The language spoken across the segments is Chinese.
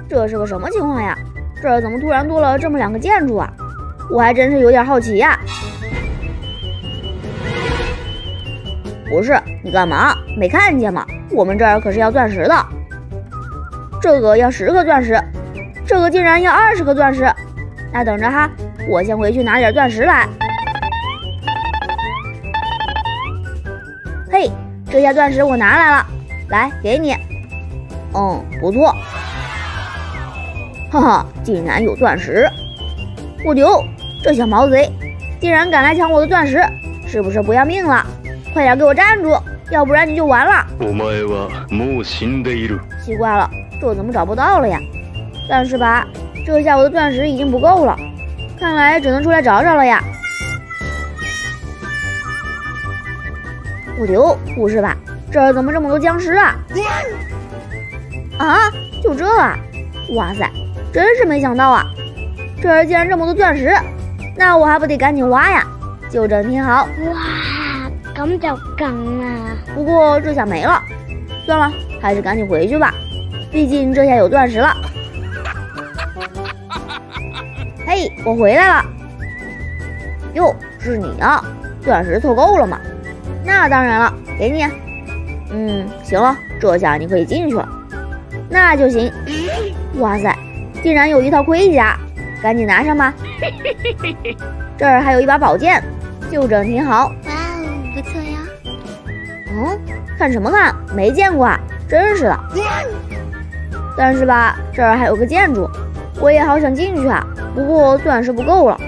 这是个什么情况呀？这儿怎么突然多了这么2个建筑啊？我还真是有点好奇呀。不是，你干嘛？没看见吗？我们这儿可是要钻石的。这个要10个钻石，这个竟然要20个钻石。那等着哈，我先回去拿点钻石来。嘿，这下钻石我拿来了，来给你。不错。哈哈，竟然有钻石！我丢，这小毛贼竟然敢来抢我的钻石，是不是不要命了？快点给我站住，要不然你就完了。奇怪了，这怎么找不到了呀？但是吧，这下我的钻石已经不够了，看来只能出来找找了呀。我丢，不是吧？这儿怎么这么多僵尸啊？啊，就这啊！哇塞，真是没想到啊！这儿竟然这么多钻石，那我还不得赶紧挖呀？就这挺好。 哇，咁就更啦。 不过这下没了，算了，还是赶紧回去吧，毕竟这下有钻石了。嘿，我回来了。哟，是你啊？钻石凑够了吗？那当然了，给你。行了，这下你可以进去了。那就行。哇塞，竟然有一套盔甲，赶紧拿上吧。这儿还有一把宝剑，就这挺好。 哇哦，不错呀。 看什么看？没见过啊，真是的。但是吧，这儿还有个建筑，我也好想进去啊，不过钻石不够了。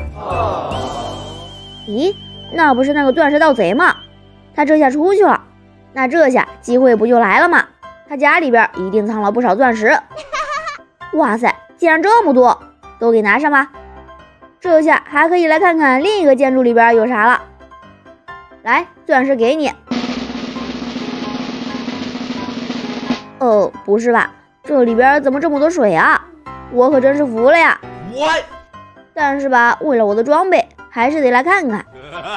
咦，那不是那个钻石盗贼吗？他这下出去了，那这下机会不就来了吗？他家里边一定藏了不少钻石。哇塞，竟然这么多，都给拿上吧。这下还可以来看看另一个建筑里边有啥了。来，钻石给你。不是吧？这里边怎么这么多水啊？我可真是服了呀。但是吧，为了我的装备，还是得来看看。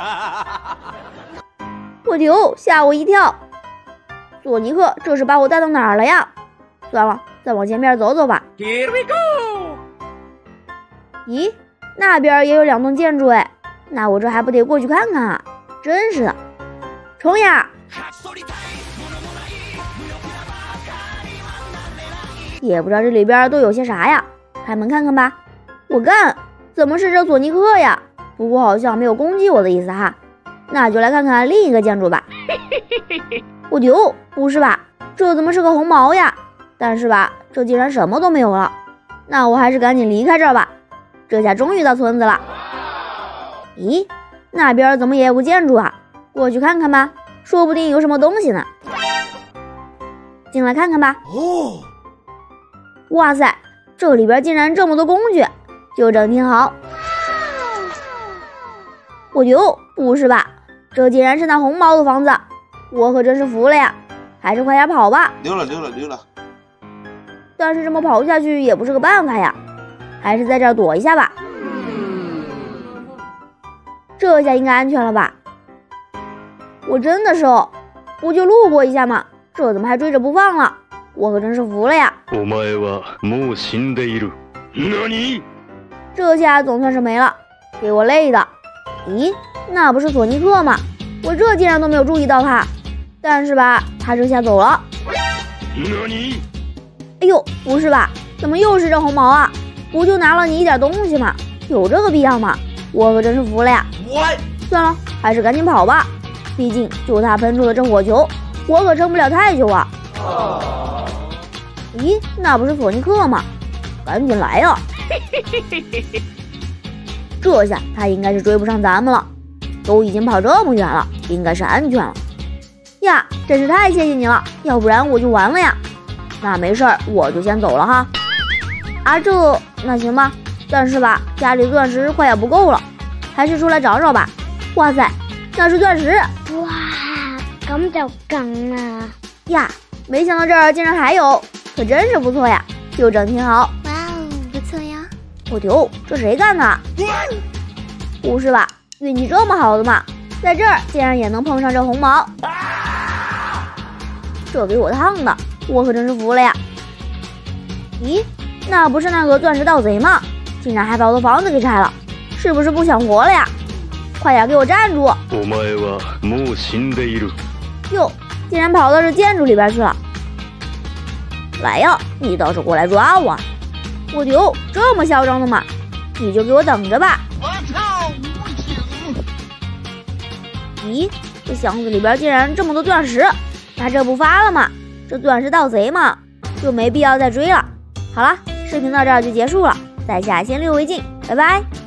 我丢，吓我一跳！索尼克这是把我带到哪儿了呀？算了，再往前面走走吧。Here we go！ 咦，那边也有2栋建筑哎，那我这还不得过去看看啊？真是的，冲呀！也不知道这里边都有些啥呀，开门看看吧。我干，怎么是这索尼克呀？不过好像没有攻击我的意思哈。那就来看看另一个建筑吧。我丢，不是吧？这怎么是个红毛呀？但是吧，这竟然什么都没有了。那我还是赶紧离开这儿吧。这下终于到村子了。咦，那边怎么也有个建筑啊？过去看看吧，说不定有什么东西呢。进来看看吧。哇塞，这里边竟然这么多工具，就整挺好。我丢，不是吧？这竟然是那红毛的房子，我可真是服了呀！还是快点跑吧。 溜了。 但是这么跑下去也不是个办法呀，还是在这儿躲一下吧。这下应该安全了吧？我真的是不就路过一下吗？这怎么还追着不放了？我可真是服了呀！这下总算是没了，给我累的。咦，那不是索尼克吗？我这竟然都没有注意到他。但是吧，他这下走了。哎呦，不是吧？怎么又是这红毛啊？不就拿了你一点东西吗？有这个必要吗？我可真是服了呀！算了，还是赶紧跑吧。毕竟就他喷出的这火球，我可撑不了太久啊。咦，那不是索尼克吗？赶紧来呀！这下他应该是追不上咱们了，都已经跑这么远了，应该是安全了。呀，真是太谢谢你了，要不然我就完了呀。那没事儿，我就先走了哈。那行吧，但是吧，家里钻石快要不够了，还是出来找找吧。哇塞，那是钻石！ 哇，咁就更啦。 呀，没想到这儿竟然还有，可真是不错呀，就整挺好。 哇哦，不错呀。 我丢，这谁干的？不是吧？运气这么好的吗？在这儿竟然也能碰上这红毛，这给我烫的，我可真是服了呀！咦， 那不是那个钻石盗贼吗？竟然还把我的房子给拆了，是不是不想活了呀？快点给我站住！哟，竟然跑到这建筑里边去了！来呀，你倒是过来抓我！我丢，这么嚣张的吗？你就给我等着吧！ 我操，无情！ 咦，这箱子里边竟然这么多钻石，那这不发了吗？这钻石盗贼嘛，就没必要再追了。好了，视频到这儿就结束了，在下先溜为敬，拜拜。